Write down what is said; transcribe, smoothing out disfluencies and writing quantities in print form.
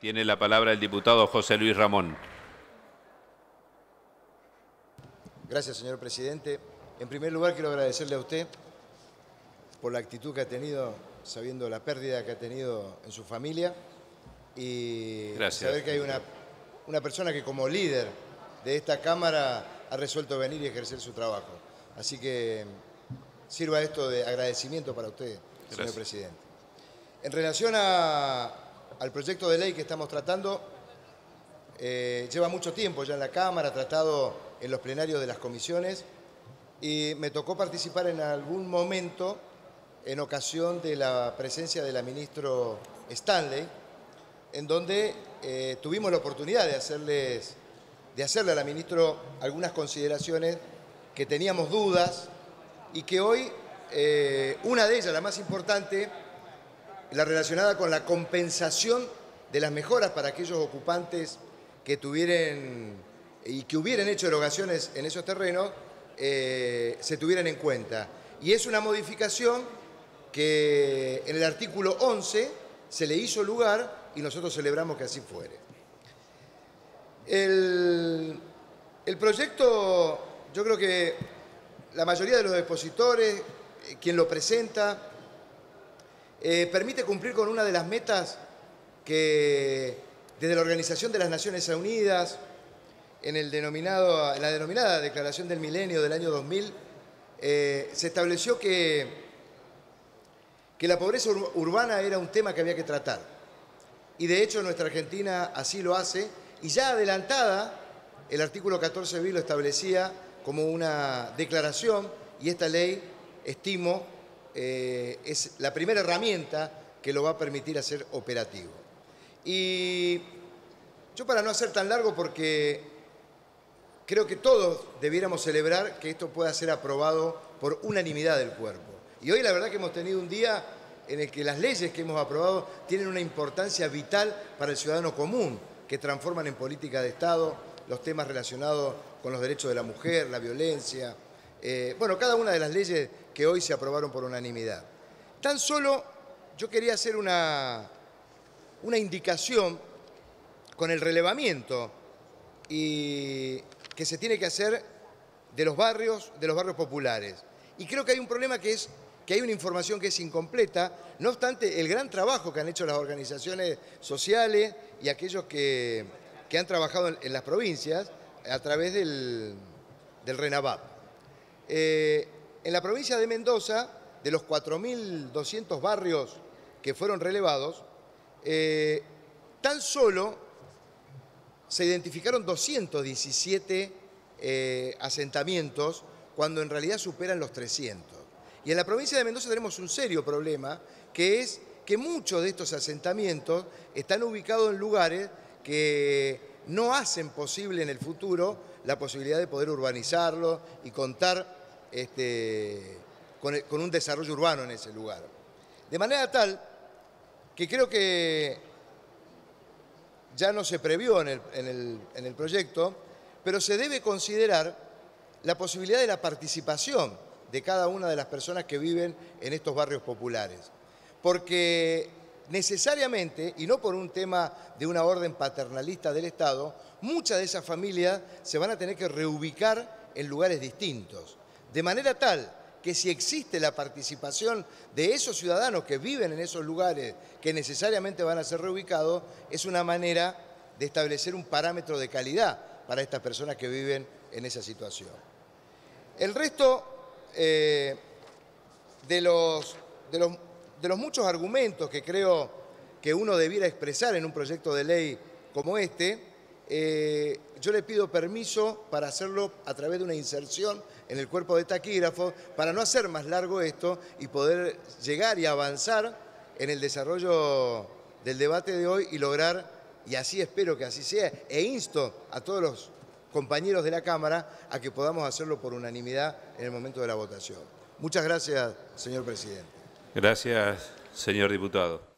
Tiene la palabra el diputado José Luis Ramón. Gracias, señor presidente. En primer lugar, quiero agradecerle a usted por la actitud que ha tenido, sabiendo la pérdida que ha tenido en su familia y saber que hay una persona que como líder de esta Cámara ha resuelto venir y ejercer su trabajo. Así que sirva esto de agradecimiento para usted, señor presidente. En relación al proyecto de ley que estamos tratando, lleva mucho tiempo ya en la Cámara, tratado en los plenarios de las comisiones, y me tocó participar en algún momento en ocasión de la presencia de la ministra Stanley, en donde tuvimos la oportunidad de hacerle a la ministra algunas consideraciones que teníamos dudas y que hoy, una de ellas, la más importante, la relacionada con la compensación de las mejoras para aquellos ocupantes que tuvieran y que hubieran hecho erogaciones en esos terrenos, se tuvieran en cuenta. Y es una modificación que en el artículo 11 se le hizo lugar y nosotros celebramos que así fuere. El proyecto, yo creo que la mayoría de los expositores, quien lo presenta, permite cumplir con una de las metas que desde la Organización de las Naciones Unidas, en la denominada Declaración del Milenio del año 2000, se estableció que la pobreza urbana era un tema que había que tratar. Y de hecho nuestra Argentina así lo hace, y ya adelantada, el artículo 14 bis lo establecía como una declaración, y esta ley, estimo, es la primera herramienta que lo va a permitir hacer operativo. Y yo, para no hacer tan largo, porque creo que todos debiéramos celebrar que esto pueda ser aprobado por unanimidad del cuerpo. Y hoy la verdad que hemos tenido un día en el que las leyes que hemos aprobado tienen una importancia vital para el ciudadano común, que transforman en política de Estado los temas relacionados con los derechos de la mujer, la violencia, bueno, cada una de las leyes que hoy se aprobaron por unanimidad. Tan solo yo quería hacer una indicación con el relevamiento y que se tiene que hacer de los barrios populares. Y creo que hay un problema, que es que hay una información que es incompleta, no obstante el gran trabajo que han hecho las organizaciones sociales y aquellos que han trabajado en las provincias a través del RENAVAP. En la provincia de Mendoza, de los 4.200 barrios que fueron relevados, tan solo se identificaron 217 asentamientos, cuando en realidad superan los 300. Y en la provincia de Mendoza tenemos un serio problema, que es que muchos de estos asentamientos están ubicados en lugares que no hacen posible en el futuro la posibilidad de poder urbanizarlo y contar con un desarrollo urbano en ese lugar. De manera tal que creo que ya no se previó en el proyecto, pero se debe considerar la posibilidad de la participación de cada una de las personas que viven en estos barrios populares. Porque necesariamente, y no por un tema de una orden paternalista del Estado, muchas de esas familias se van a tener que reubicar en lugares distintos. De manera tal que si existe la participación de esos ciudadanos que viven en esos lugares que necesariamente van a ser reubicados, es una manera de establecer un parámetro de calidad para estas personas que viven en esa situación. El resto de los muchos argumentos que creo que uno debiera expresar en un proyecto de ley como este, yo le pido permiso para hacerlo a través de una inserción en el cuerpo de taquígrafos, para no hacer más largo esto y poder llegar y avanzar en el desarrollo del debate de hoy y lograr, y así espero que así sea, e insto a todos los compañeros de la Cámara a que podamos hacerlo por unanimidad en el momento de la votación. Muchas gracias, señor presidente. Gracias, señor diputado.